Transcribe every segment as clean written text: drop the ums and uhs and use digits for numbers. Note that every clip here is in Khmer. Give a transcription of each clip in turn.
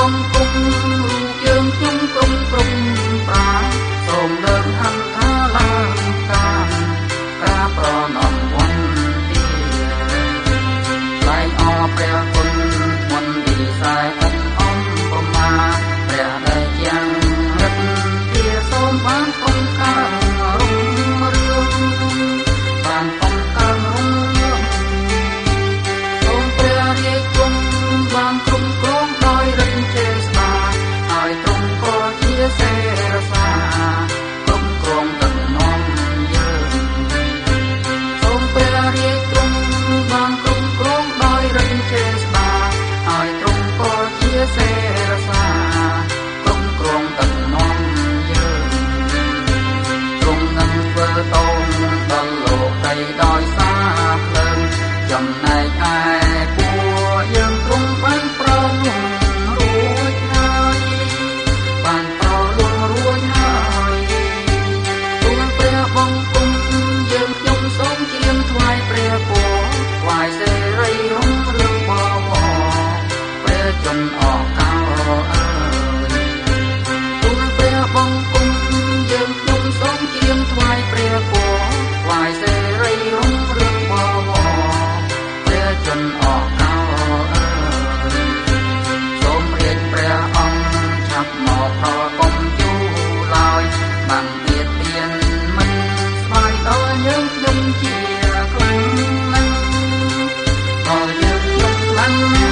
បងគុំយើងខ្ញុំក្រុមប្រាសូមលើកហន្តាឡើងតាមការប្រណំវន្ទាថ្លែងអរព្រះគុណមន្តវិសាយអត់អំប្រមាព្រះដែលយ៉ាងរិទ្ធជាសូមបានគុំការរុងរឿងបានគុំការរុងរឿងសូមព្រះរាជគុំបានគ្រប់គ្រងដោយរិទ្ធចេស្តាហើយទ្រង់ក៏ជាសេរសាគ្រប់គ្រងដឹកនាំយើងសូមព្រះរាជទ្រង់បានគ្រប់គ្រងដោយរិទ្ធចេស្តាហើយទ្រង់ក៏ជាសេរសាគ្រប់គ្រងដឹកនាំយើងទ្រង់នឹងធ្វើតោងដល់លោកដីដោយសារភ្លើងចំណែកឯពួកយើងទ្រង់បានប្រលួងរួចហើយបានប្រលួងរួចហើយទូលព្រះបង្គំយើងខ្ញុំសូមច្រៀងថ្វាយព្រះពរថ្វាយសេរីរុងរឿងបវរព្រះជន្មអកោអើយទូលព្រះបង្គំយើងខ្ញុំសូមច្រៀងថ្វាយព្រះពរថ្វាយសេរីរុងរឿងបវរព្រះជន្មអកោអើយសូមរាជព្រះអង្គឆាប់មកប្រកុំយូរឡើយបានទៀតទៀនមិនស្វាយដល់យើងខ្ញុំជាខ្លាំងណាស់ដល់យើងខ្ញុំខ្លាំងណាស់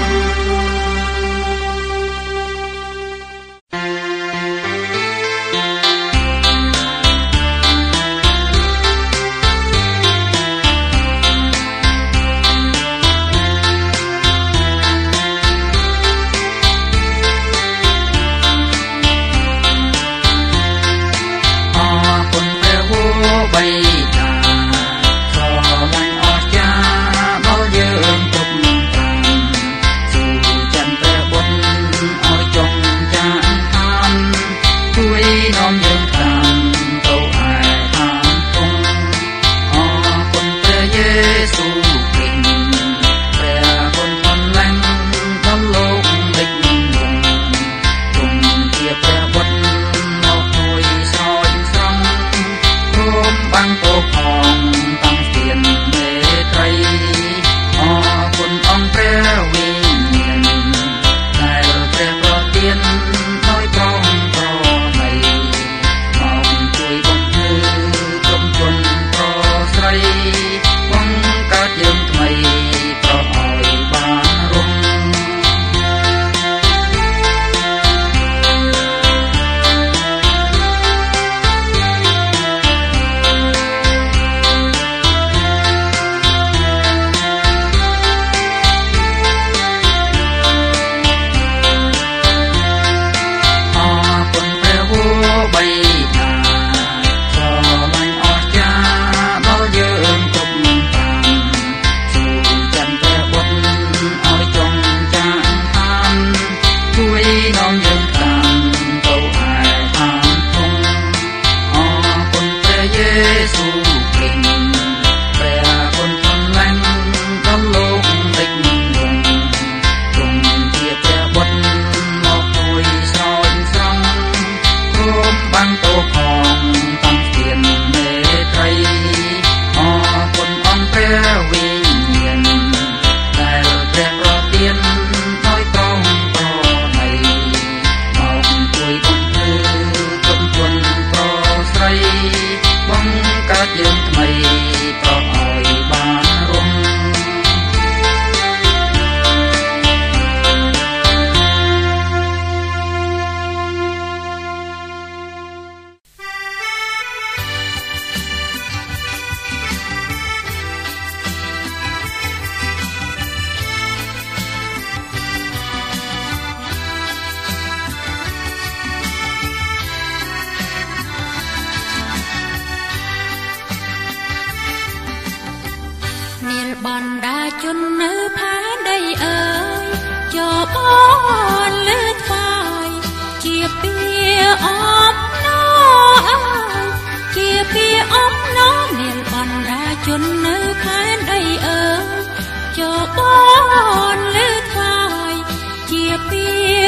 បណ្ដាជននៅផែនដីអើយចូលបងលឺថ្វាយជាពីអំណរអើយជាពីអំណរនាងបណ្ដាជននៅផែនដីអើយចូលបងលឺថ្វាយជាពី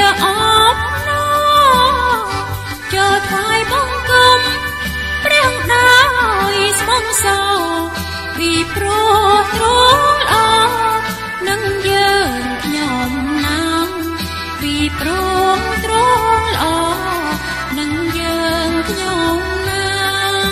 អបណោចូលថ្វាយបង្គំព្រះដោយស្មងសោពីព្រោះទ្រង់ល្អនឹងយើងខ្ញុំណាំពីព្រោះទ្រង់ល្អនឹងយើងខ្ញុំណាំ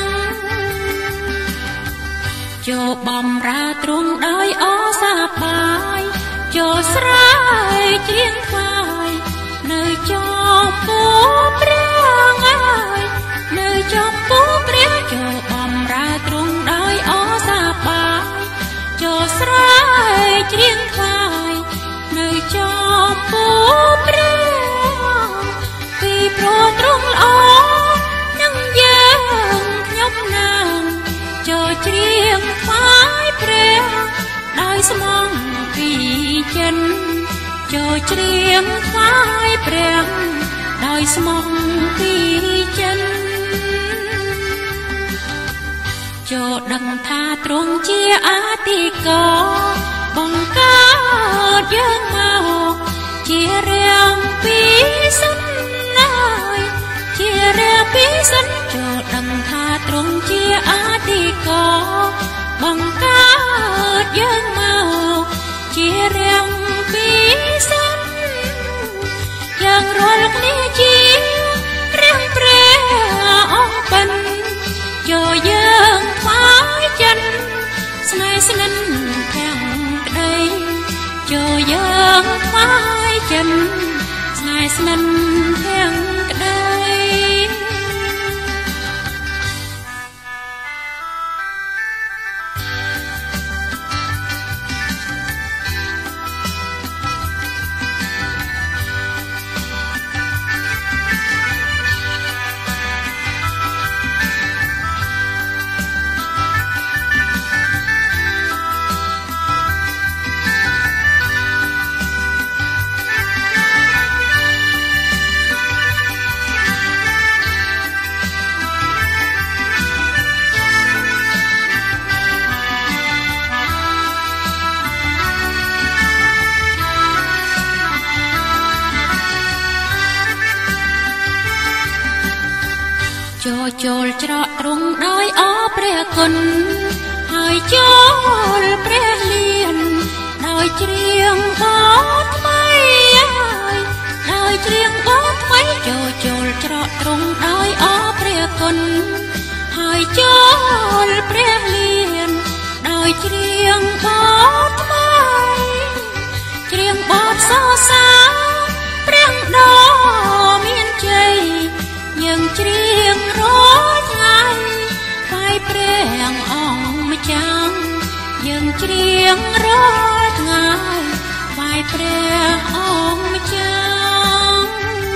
ចូលបំរើទ្រង់ដោយអសាបាយចូលស្រែកច្រៀងថ្វាយនៅចំពោះព្រះអើយនៅចំពោះព្រះចូលបំរើទ្រង់ដោយអសាបាយចូលស្រែកច្រៀងថ្វាយនៅចំពោះព្រះពីព្រោះទ្រង់ល្អនឹងយើងខ្ញុំណាំចូលច្រៀងថ្វាយព្រះដោយស្មងពីចិនចូលច្រៀងថ្វាយព្រះដោយស្មងពីចិនចូលដឹងថាទ្រង់ជាអាទិករបង្កើតយើងមកជារាមពីសិនហើយជារាមពីសិនចូលដឹងថាទ្រង់ជាអាទិករបង្កើតយើងមកជារាមពីសិនយើងរាល់គ្នាជារាមព្រះអង្គបិណ្ឌចូលយើងថ្វាយចិនស្នេហ៍ស្និទ្ធទាំងក្តីចូលយើងថ្វាយចិនស្នេហ៍ស្និទ្ធទាំងក្តីចូលច្រកទ្រង់ដោយអរព្រះគុណហើយចូលព្រះលៀនដោយច្រៀងបទថ្មីដោយច្រៀងបទថ្មីចូលច្រកទ្រង់ដោយអរព្រះគុណហើយចូលព្រះលៀនដោយច្រៀងបទថ្មីច្រៀងបទសរសើរព្រះដ៏មានជ័យយើងច្រៀងរាល់ថ្ងៃថ្វាយព្រះអង្គម្ចាស់យើងច្រៀងរាល់ថ្ងៃថ្វាយព្រះអង្គម្ចាស់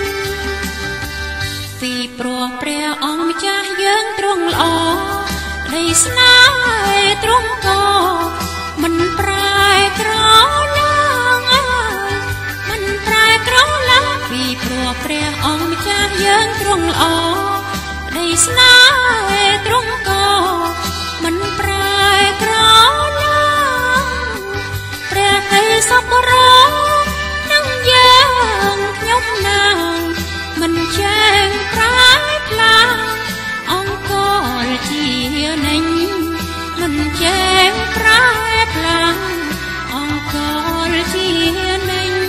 ពីព្រោះព្រះអង្គម្ចាស់យើងទ្រង់ល្អដីស្នេហ៍ទ្រង់ក៏មិនប្រែក្រឡើងមិនប្រែក្រឡើងពីព្រោះព្រះអង្គម្ចាស់យើងទ្រង់ល្អដីស្នេហ៍ទ្រង់ក៏មិនប្រែក្រឡើងព្រះដីសពរនឹងយើងខ្ញុំណាងមិនចែងប្រែផ្លាអង្គលជានិញមិនចែងប្រែផ្លាអង្គលជានិញ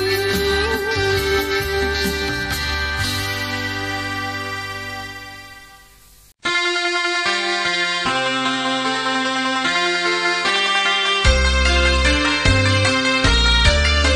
។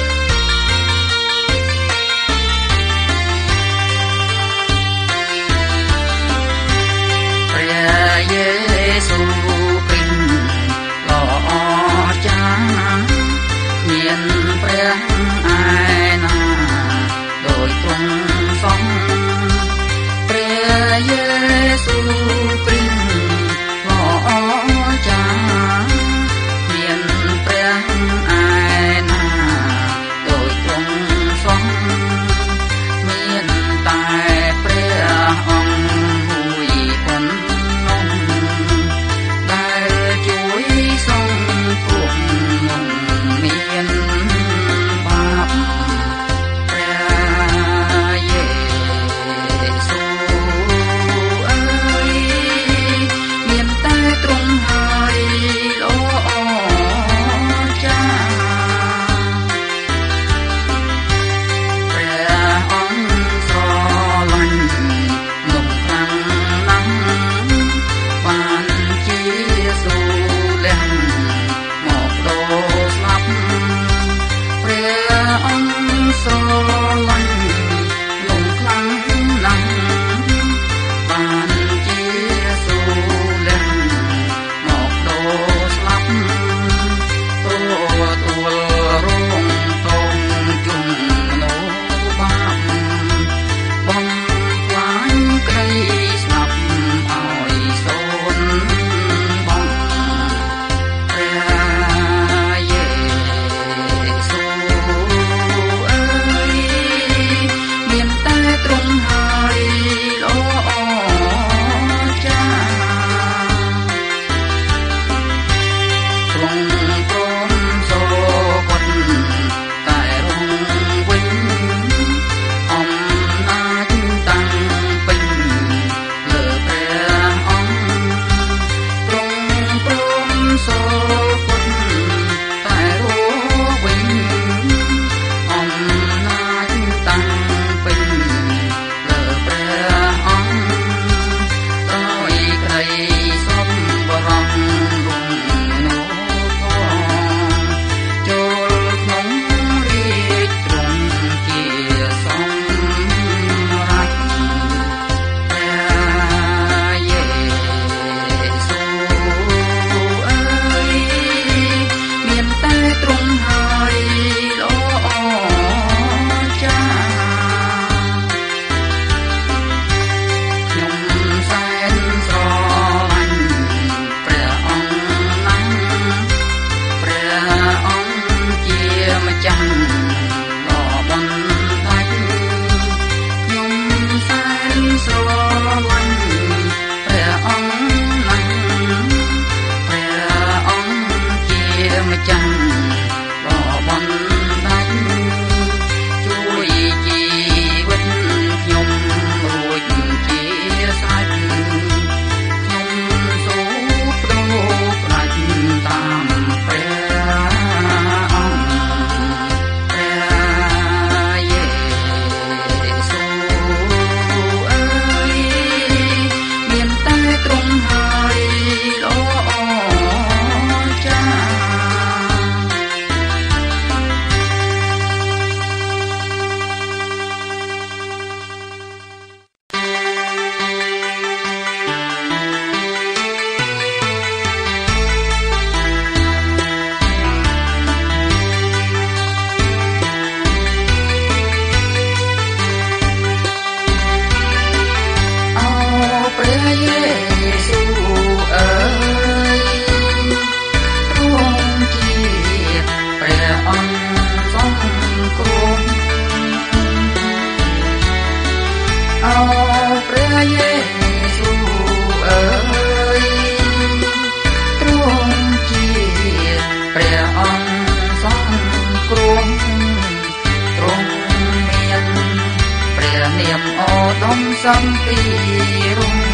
នាមអូដុំសំពីរុង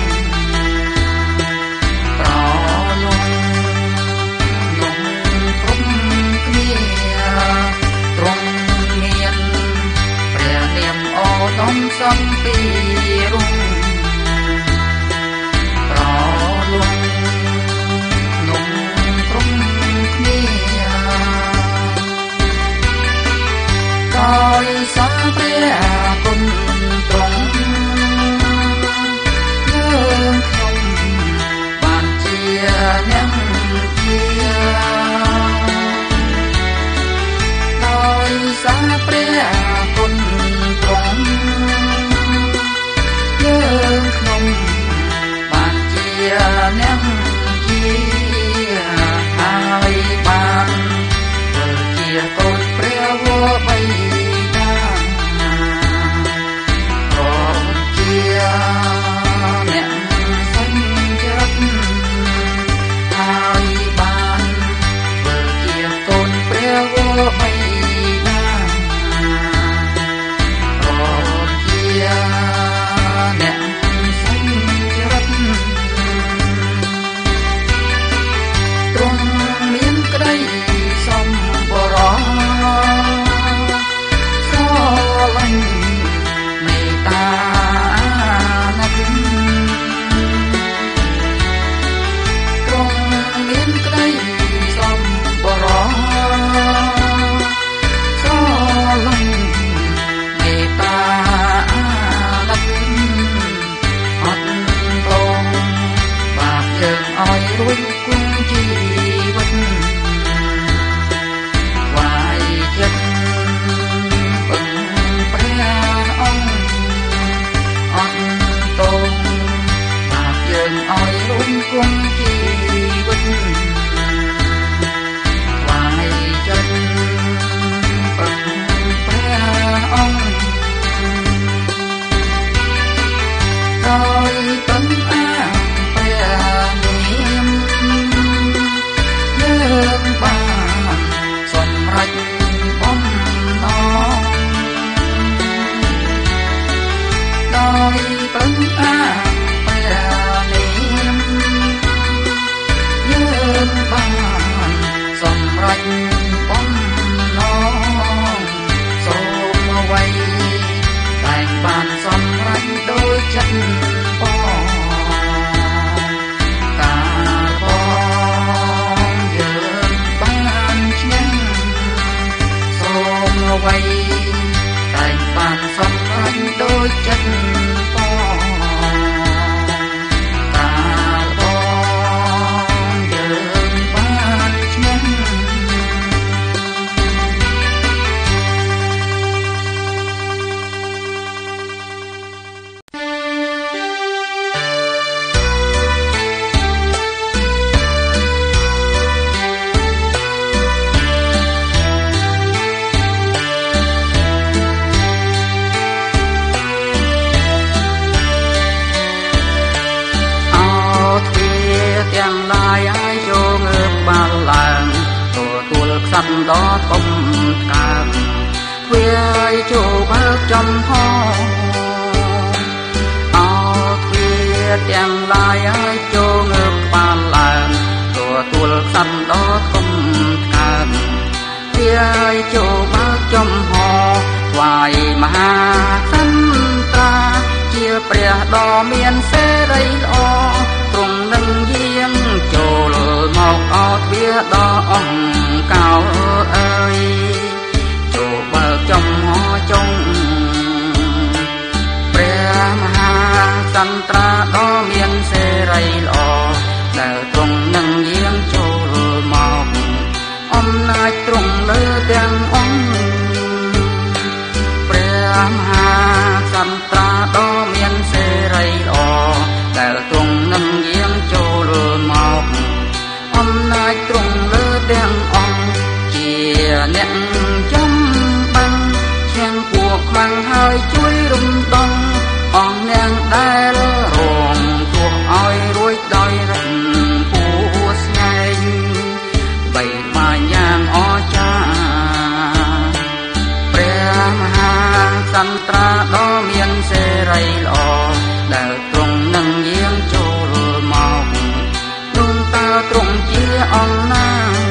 ប្រលងនំគ្រប់គ្នាទ្រង់មានព្រះនាមអូដុំសំពីរុងប្រលងនំគ្រប់គ្នាដោយសារព្រះគុណទ្រង់យើងខ្ញុំបានជាអ្នកជាដោយសារព្រះគុណទ្រង់យើងខ្ញុំបានជាអ្នកជាហើយបានធ្វើជាកូនព្រះវរបិតាអ្នកសញ្ជិតហើយបានធ្វើជាកូនព្រះវរបិតាប្រជាអ្នកសញ្ជិតទ្រង់មានក្តីសម្បរោស្រឡាញ់មេត្តាមានក្តីសម្បរោស្រឡាញ់មេត្តាលឹកអត់ព្រមបាបយើងឲ្យរួចគង់ជីវិតវាយចិត្តពឹងព្រះអង្គអត់ទោសបាបយើងឲ្យរួចគង់ជីវិតវាយចិត្តពឹងព្រះអង្គដោយពឹងអាព្រះនាមយើងបានសម្រេចបំណងដោយពឹងអាព្រះនាមយើងបានសម្រេចបំណងសូមអ្វីតែងបានសម្រេចដោយចិត្តបងកាលបងយើងបានឈ្នះសូមអ្វីតែងបានសម្រេចដោយចិត្តបងកាលបងយើងបានឈ្នះទាំងឡាយឲ្យចូលងើបបាល់ឡើងទទួលខ្សាត់ដ៏ធំថ្កើងទ្វារឲ្យចូលបើកចំហអោទ្វារទាំងឡាយឲ្យចូលងើបបាល់ឡើងទទួលខ្សាត់ដ៏ធំថ្កើងទ្វារឲ្យចូលបើកចំហថ្វាយមហាក្សត្រាជាព្រះដ៏មានសេរីល្អទ្រង់នឹងយាងចូលមកអោទ្វារដ៏អង្កោអើយចូលបើកចំហចុងព្រះមហាក្សត្រាដ៏មានសេរីល្អដែលទ្រង់នឹងយាងចូលមកអំណាចទ្រង់លើទាំងអង្គព្រះមហាក្សត្រាដ៏មានសេរីល្អដែលទ្រង់នឹងយាងចូលមកអំណាចទ្រង់លើទាំងអង្គជាអ្នកចំបាំងឈាំងពួកខ្មាំងហើយជួយរំដងអង្គអ្នកដែលរងទោសឲ្យរួចដោយរិទ្ធពូស្ញែងបីបាញយ៉ាងអស្ចារ្យព្រះមហាក្សត្រាដ៏មានសេរីល្អដែលទ្រង់នឹងយាងចូលមកនោះតើទ្រង់ជាអង្គណា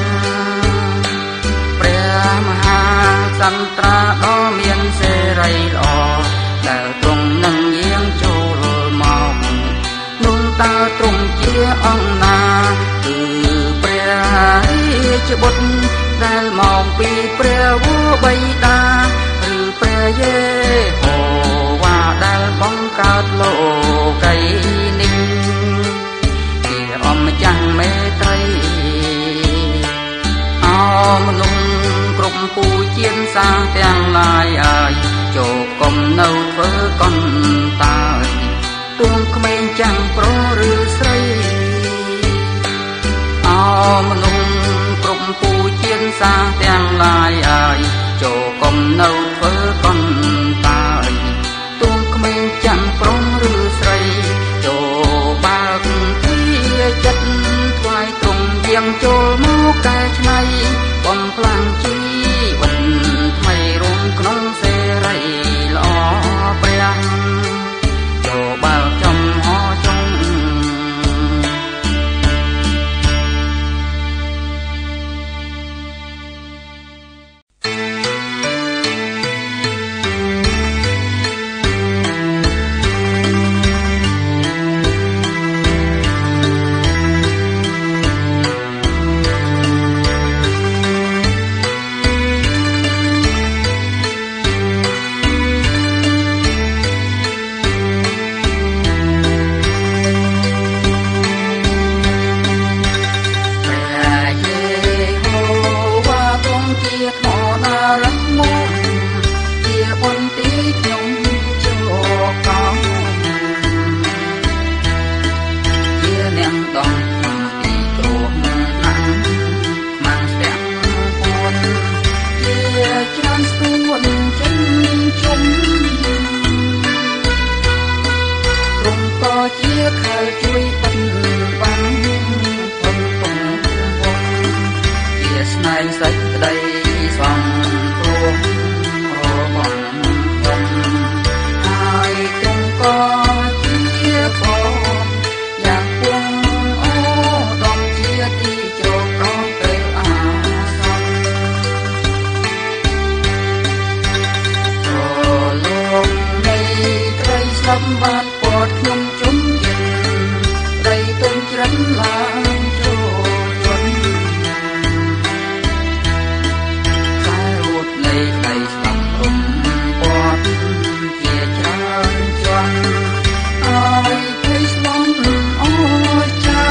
ព្រះមហាសន្ត្រាដ៏មានសេរីល្អដែលទ្រង់នឹងយាងចូលមកនោះតើទ្រង់ជាអង្គណាគឺព្រះរាជបុត្រដែលមកពីព្រះវរបិតាឬព្រះយេហូវ៉ាដែលបង្កើតលោកីនេះជាអម្ចាស់មេត្រីអោមនុស្សគ្រប់ពូជៀនសាទាំងឡាយអើយចូលកុំនៅធ្វើកន្តើយទួងក្មេងចាំងប្រុសឬស្រីអោមនុស្សគ្រប់ពូជៀនសាទាំងឡាយអើយចូលកុំនៅធ្វើកន្តើយទួងក្មេងចាំងប្រុសឬស្រីចូលបើកទ្វារចិត្តថ្វាយទ្រង់យាងចូលមកកែច្នៃបំផ្លាញជីវិតថ្មីរួមក្នុងសេរីល្អព្រះចូលបើកចំហចុងបានពតខ្ញុំជុំយិនដីទុំច្រិនឡើងចូលជន់ខ្សែរូតនៃដីស្លាប់រំពតជាច្រើនជាន់ឲ្យភ័យស្លន់អូចា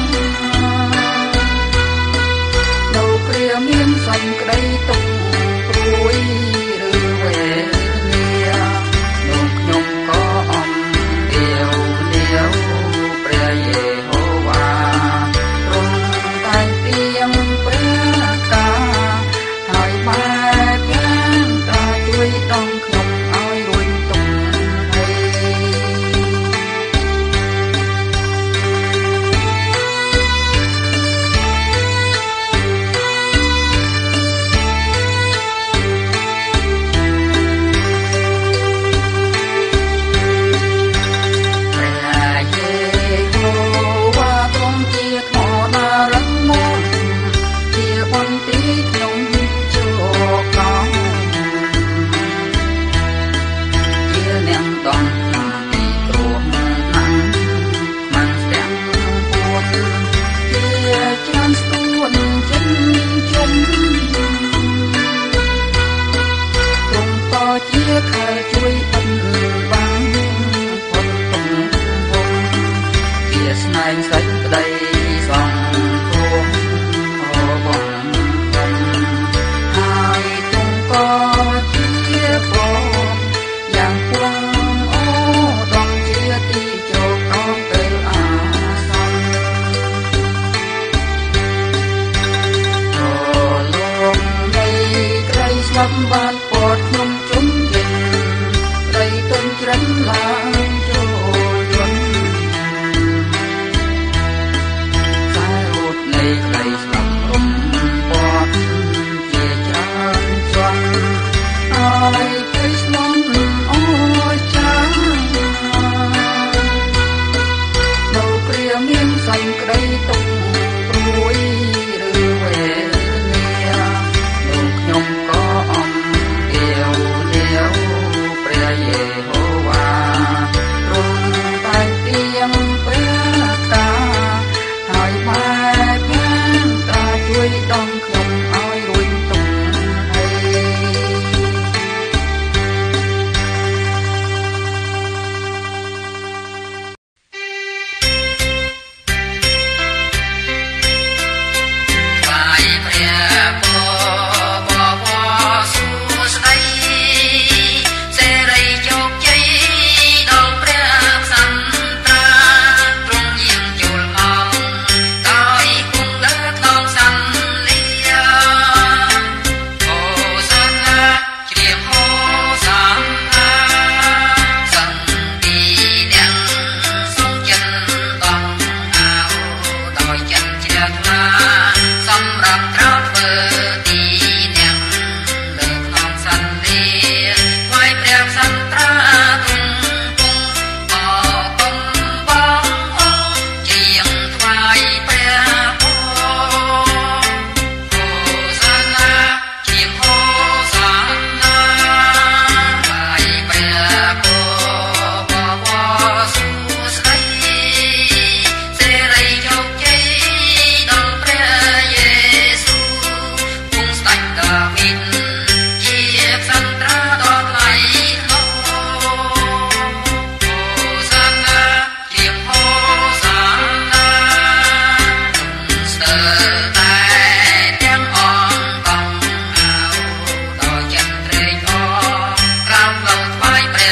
នៅព្រាមានសំក្តីទុកព្រួយឬវេទនានោះខ្ញុំក៏អំ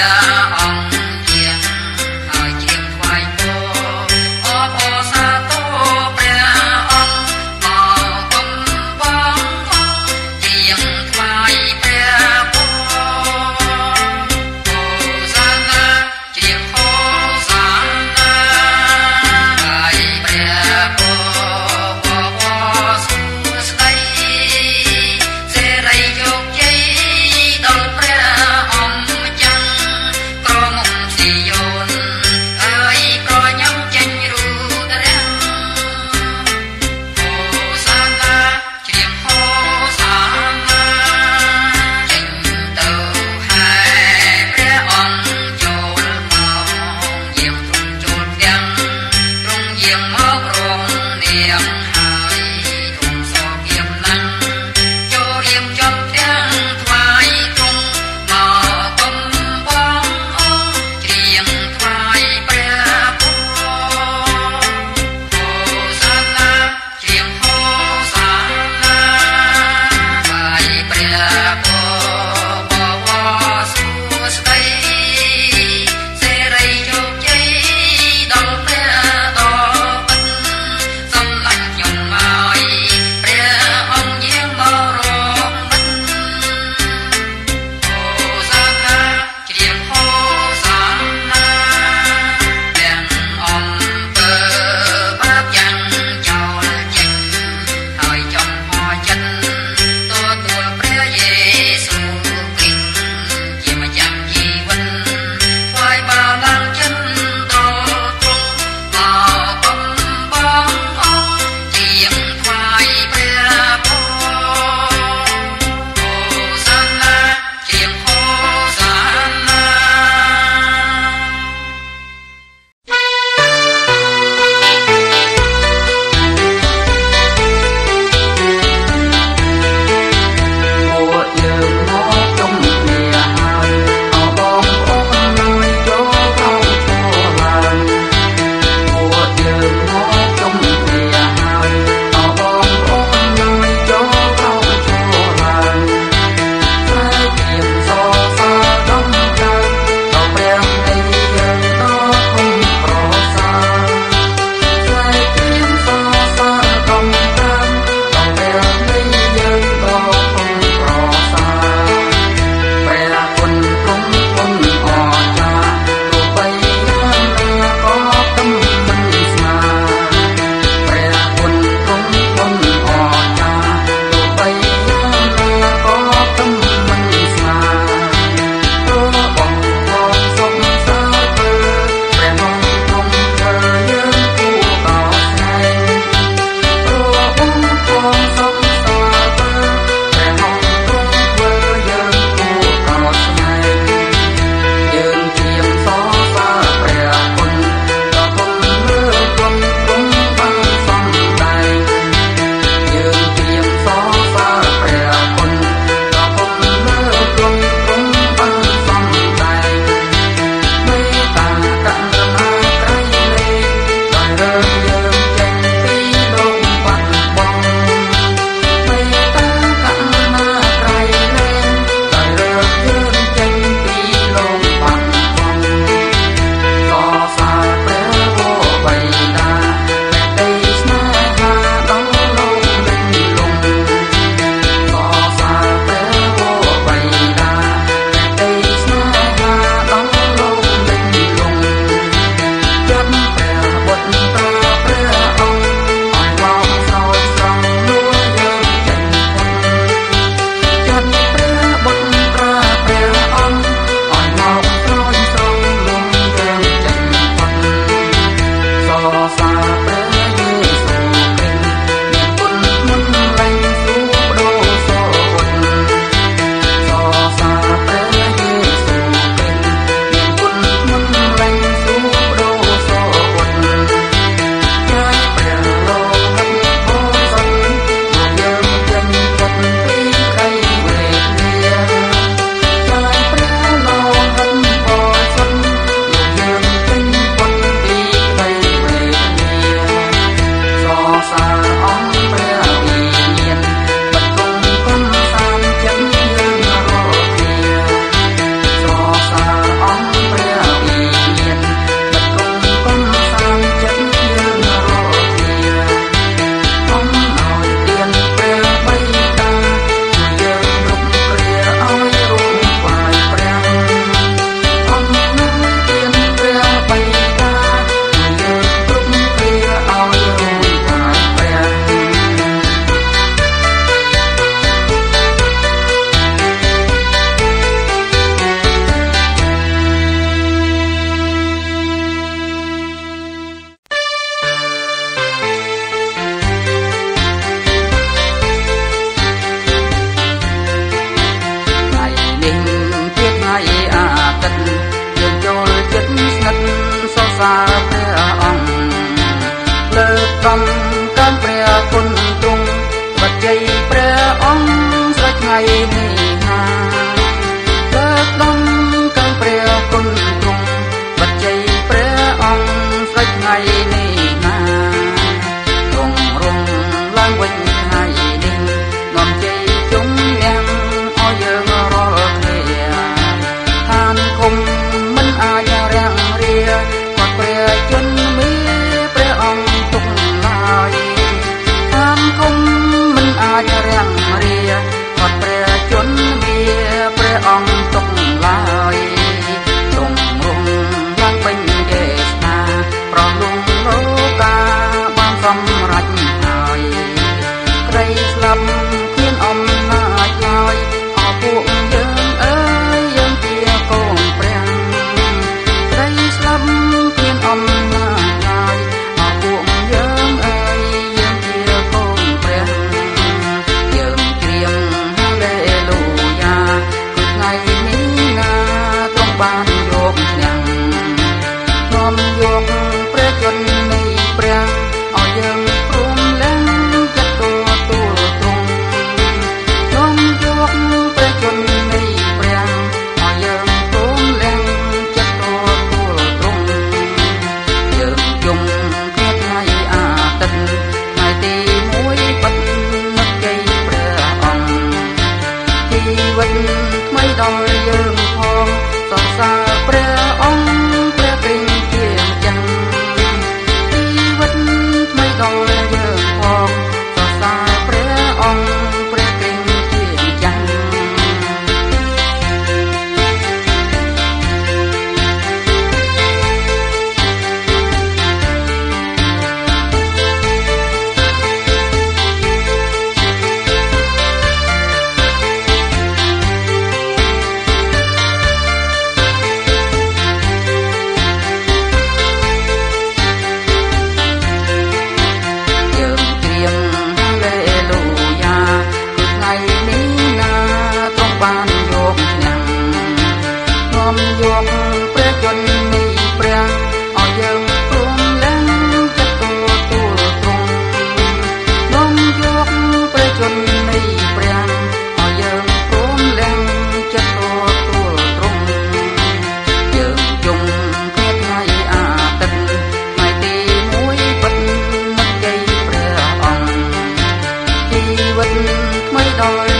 Hãy subscribe cho kênh Ghiền Mì Gõ để không bỏ lỡ đời